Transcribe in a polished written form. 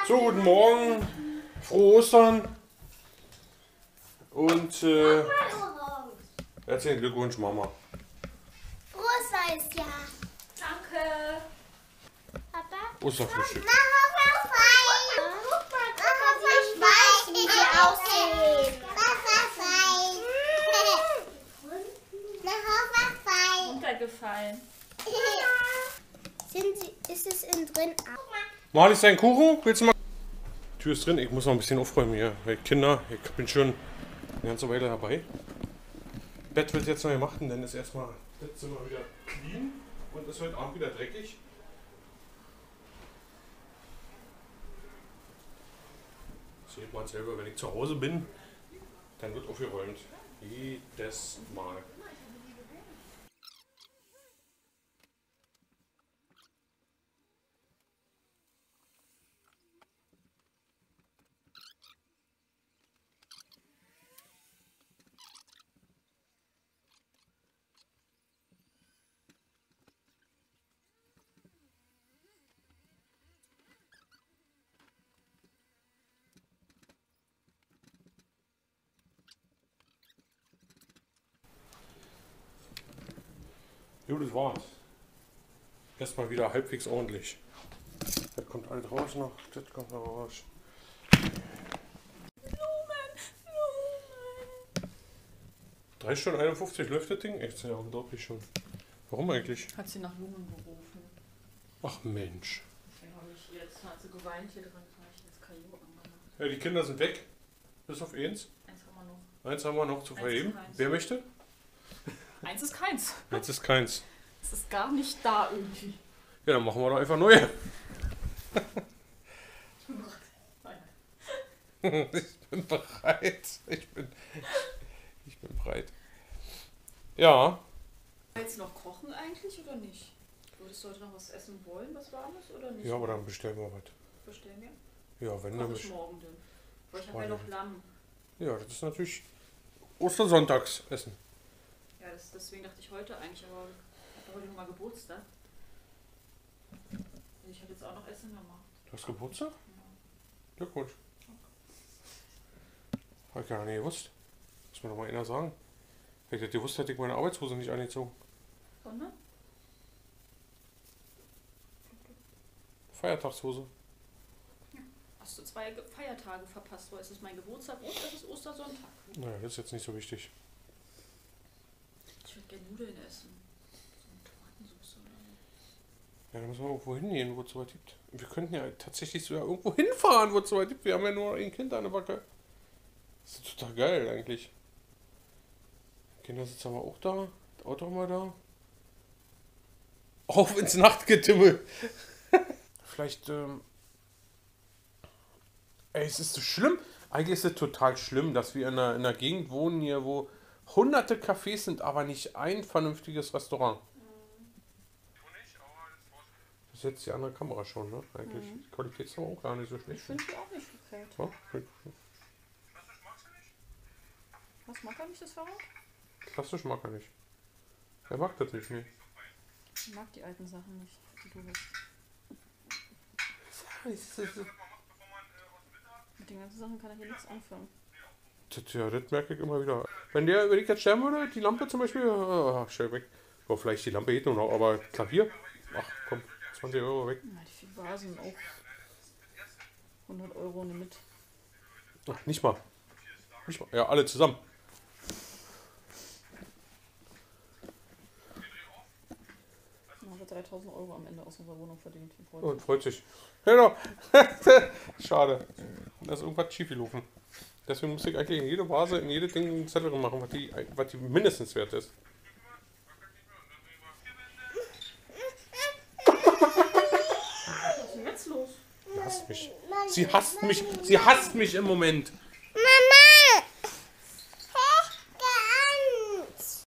So, guten Morgen, frohe Ostern und herzlichen Glückwunsch, Mama. Frohes neues Jahr. Danke. Papa? Osterfrühstück. Guck mal, ich weiß, wie sie aussehen. Runtergefallen. Ist es innen drin? Mal ist dein Kuchen? Willst du mal? Die Tür ist drin, ich muss noch ein bisschen aufräumen hier. Weil Kinder, ich bin schon eine ganze Weile dabei. Bett wird jetzt noch gemacht und dann ist erstmal das Zimmer wieder clean und ist heute Abend wieder dreckig. Seht mal selber, wenn ich zu Hause bin, dann wird aufgeräumt. Jedes Mal. Jo, das war's. Erstmal wieder halbwegs ordentlich. Das kommt alles raus noch, das kommt noch raus. Blumen. 3 Stunden 51 läuft das Ding? Echt, ja, unglaublich schon. Warum eigentlich? Hat sie nach Blumen gerufen. Ach Mensch. Deswegen habe ich jetzt, hat sie geweint hier drin, habe ich jetzt Kajo angemacht. Ja, die Kinder sind weg. Bis auf eins. Eins haben wir noch. Eins haben wir noch zu verheben. keins. Wer möchte? Eins ist keins. Eins ist keins. Es ist gar nicht da irgendwie. Ja, dann machen wir doch einfach neue. Ich bin bereit. Ich bin bereit. Ja. Willst du noch kochen eigentlich oder nicht? Würdest du heute noch was essen wollen, was Warmes oder nicht? Ja, aber dann bestellen wir was. Bestellen wir? Ja, wenn Koch dann. ich morgen denn. Weil ich habe ja noch Lamm. Ja, das ist natürlich Ostersonntagsessen. Ja, deswegen dachte ich heute eigentlich, aber ich habe heute nochmal Geburtstag. Und ich habe jetzt auch noch Essen gemacht. Du hast Geburtstag? Glückwunsch. Hab ich gar nicht gewusst. Muss mir doch mal einer sagen. Wenn ich das gewusst hätte, ich meine Arbeitshose nicht angezogen. Sondern? Feiertagshose. Hast du 2 Feiertage verpasst, weil es ist mein Geburtstag und es ist Ostersonntag. Naja, das ist jetzt nicht so wichtig. Ich würde gerne Nudeln essen. So eine Tomatensauce oder so. Ja, dann müssen wir irgendwo hingehen, wo es so weit gibt. Wir könnten ja tatsächlich sogar irgendwo hinfahren, wo es so weit gibt. Wir haben ja nur ein Kind an der Backe. Das ist total geil eigentlich. Kindersitz haben wir auch da. Das Auto haben wir da. Auf ins Nachtgetümmel. Vielleicht, ey, es ist so schlimm. Eigentlich ist es total schlimm, dass wir in einer Gegend wohnen hier, wo hunderte Cafés sind, aber nicht ein vernünftiges Restaurant. Das ist jetzt die andere Kamera schon, ne? Eigentlich. Die Qualität ist aber auch gar nicht so schlecht. Ich finde die auch nicht verkehrt. Ja? Was mag er nicht, das Fahrrad? Klassisch mag er nicht. Er mag das nicht, ne? Ich mag die alten Sachen nicht, die du hast. Mit den ganzen Sachen kann er hier nichts anfangen. Ja, das merke ich immer wieder. Wenn der überlegt, jetzt sterben würde, die Lampe zum Beispiel, stell weg. Oh, vielleicht die Lampe geht nur noch, aber Klavier? Ach komm, 20 Euro weg. Ja, die 4 Vasen auch 100 Euro mit. Ach, nicht mal. Nicht mal. Ja, alle zusammen. Dann haben wir 3000 Euro am Ende aus unserer Wohnung verdient. Und freut sich. Genau. Schade. Da ist irgendwas schief gelaufen. Deswegen muss ich eigentlich in jede Vase, in jede Ding einen Zettel machen, was die mindestens wert ist. Was ist denn jetzt los? Sie hasst mich. Sie hasst mich. Sie hasst mich im Moment.